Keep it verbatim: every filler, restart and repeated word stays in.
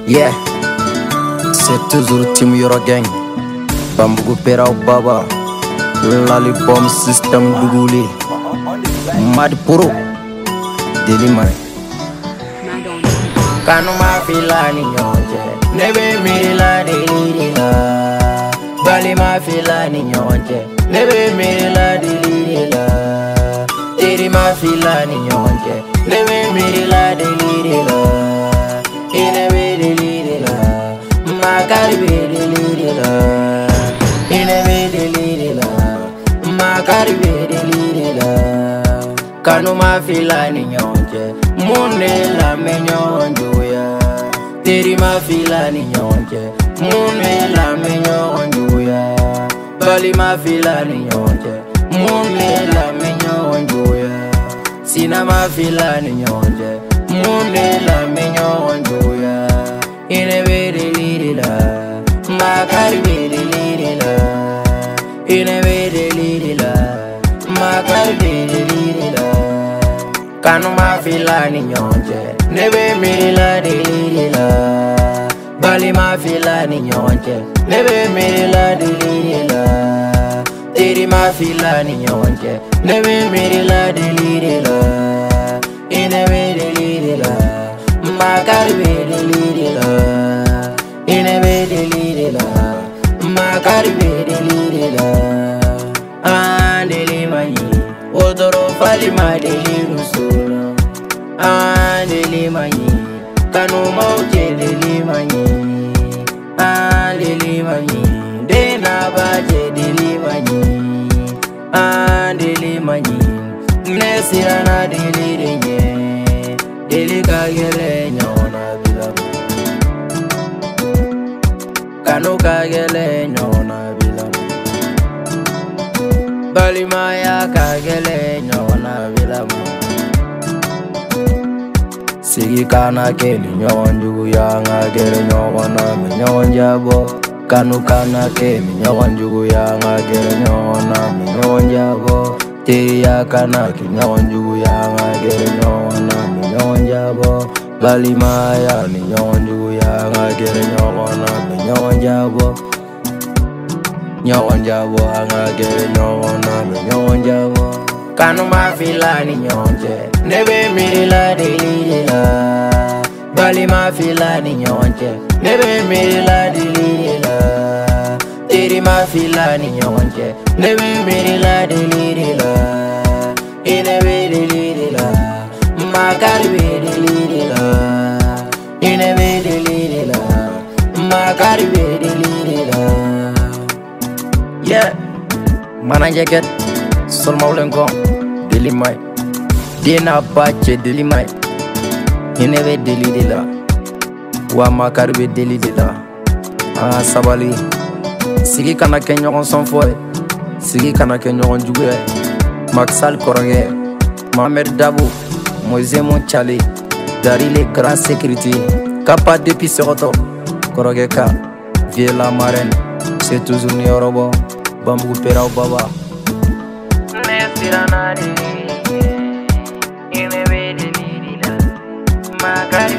Yeah, c'est toujours Team Yoro Gang. Bamboo Pera Baba, Lollipop System Duguli, Mad Puro, Delimai. Kanuma filani nyonje, nebe mirila delila. Balima filani nyonje, nebe mirila delila. Terima filani nyonje, nebe mirila delila. Inebe delila, makaribe delila. Inebe delila, makaribe delila. Kanuma filani nyonje, munde la menyonjuya. Terima filani nyonje, munde la menyonjuya. Balima filani nyonje, munde la menyonjuya. Sinama filani nyonje, munde la menyonjuya. Inebe delila, makaribe delila. Inebe delila, makaribe delila. Kanuma filani nyonje, nebe mirila delila. Balima filani nyonje, nebe mirila delila. Terima filani nyonje, nebe mirila delila. Inebe delila, makaribe delila. Inebe delila, makaribe delila. Andelimani, odoro falima delilusura. Andelimani, kanuma uche delimani. Andelimani, dena baje delimani. Andelimani, nesirana delirenye. Delika gele nyona bilamu. Kanuka gele nyona bilamu. Balima ya kagele nyona bilamu. Sigi kana keli nyonju ya ngagere nyona nyonjabo. Kanu kana keli nyonju ya ngagere nyona nyonjabo. Tiya kana ki nyonju ya ngagere nyona nyonjabo. Balima ya ni nyonju ya ngagere nyona nyonjabo. Nyonjabo ngagere nyona nyonjabo. Kanuma filani nyonje, nebe mirila delila. Balima filani nyonje, nebe mirila delila. Terima filani nyonje, nebe mirila delila. Inebe delila, makaribe delila. Inebe delila, makaribe delila. Yeah, mana jacket. Sol maulenko delimai dina bache delimai inebe delila wa makarbe delila ah sabali sigi kana kenyon son foy sigi kana kenyon jugue Maxal Koroge Mohamed Dabo Moise Monchali Dari les grands sécurité Kappa depuis Seroto Koroge ka Vieux la marraine c'est toujours Niorobo Bamboo Pera Baba Nesirana delila, inebe delila, makari